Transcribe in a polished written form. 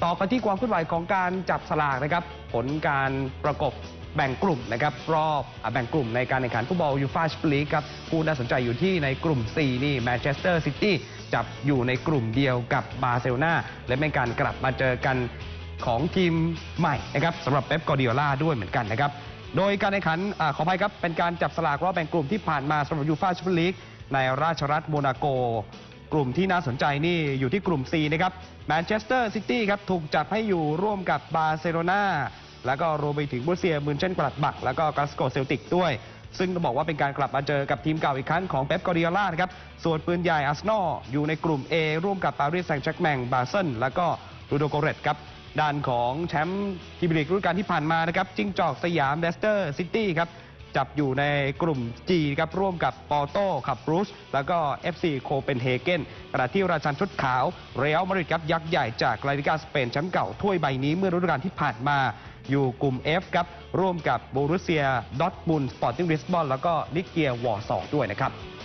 ต่อกันที่ความเคลื่อนไหวของการจับสลากนะครับผลการประกบแบ่งกลุ่มนะครับรอบแบ่งกลุ่มในการแข่งขันฟุตบอลยูฟ่าแชมเปี้ยนลีกครับผู้น่าสนใจอยู่ที่ในกลุ่ม 4 นี่แมนเชสเตอร์ซิตี้จับอยู่ในกลุ่มเดียวกับบาร์เซโลนาและเป็นการกลับมาเจอกันของทีมใหม่นะครับสำหรับเป๊ป กวาร์ดิโอลาด้วยเหมือนกันนะครับโดยการแข่งขันขออภัยครับเป็นการจับสลากรอบแบ่งกลุ่มที่ผ่านมาสำหรับยูฟ่าแชมเปี้ยนลีกในราชรัฐโมนาโกกลุ่มที่น่าสนใจนี่อยู่ที่กลุ่ม 4 นะครับแมนเชสเตอร์ซิตี้ครับถูกจับให้อยู่ร่วมกับบาร์เซโลนาแล้วก็รวมไปถึงบรูเซียมืนเช่นกลัดบักแล้วก็กลาสโกเซลติกด้วยซึ่งต้องบอกว่าเป็นการกลับมาเจอกับทีมเก่าอีกครั้งของเป๊ป กวาร์ดิโอลานะครับส่วนปืนใหญ่อาร์เซนอลอยู่ในกลุ่ม A ร่วมกับปารีสแซงต์แชร์กแมงบาเซิลแล้วก็ลูโดโกเรตครับด้านของแชมป์พรีเมียร์ลีกฤดูกาลที่ผ่านมานะครับจิ้งจอกสยามเลสเตอร์ซิตี้ครับจับอยู่ในกลุ่ม G ครับร่วมกับปอร์โตขับบรูซแล้วก็ FC โคเปนเฮเกนขณะที่ราชันชุดขาวเรอัลมาดริดครับยักษ์ใหญ่จากลาลิกาสเปนแชมป์เก่าถ้วยใบนี้เมื่อฤดูกาลที่ผ่านมาอยู่กลุ่ม F ครับร่วมกับโบรุสเซียดอร์ทมุนด์สปอร์ติ้งลิสบอนแล้วก็ลิเกียวอร์ซอด้วยนะครับ